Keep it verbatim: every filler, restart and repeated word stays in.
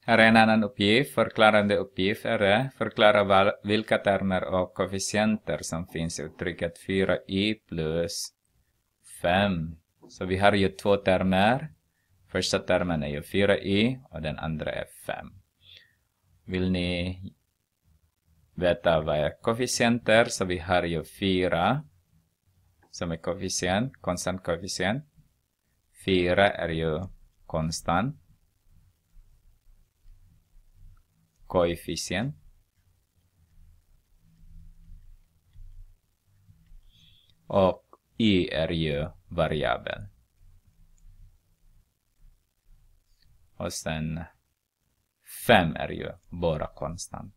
Här är en annan uppgift. Förklarande uppgift är det. Förklara vilka termer och koefficienter som finns i uttrycket fyra i plus fem. Så vi har ju två termer. Första termen är ju fyra i och den andra är fem. Vill ni veta vad är koefficienter? Så vi har ju fyra som är koefficient, konstant koefficient. fyra är ju konstant koefficient. Och i är ju variabel. Och sen fem är ju bara konstant.